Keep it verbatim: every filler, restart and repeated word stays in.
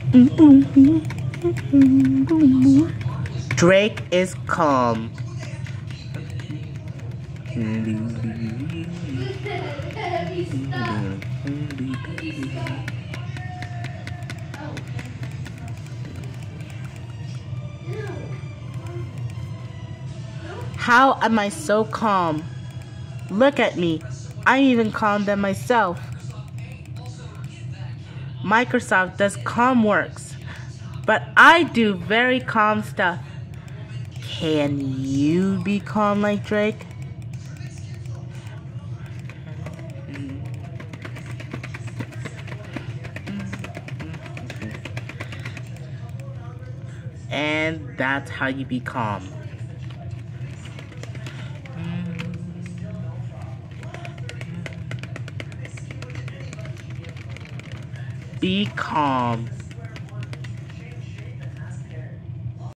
Drake is calm. How am I so calm? Look at me. I'm even calm than myself. Microsoft does calm works, but I do very calm stuff. Can you be calm like Drake? And that's how you be calm. Be calm.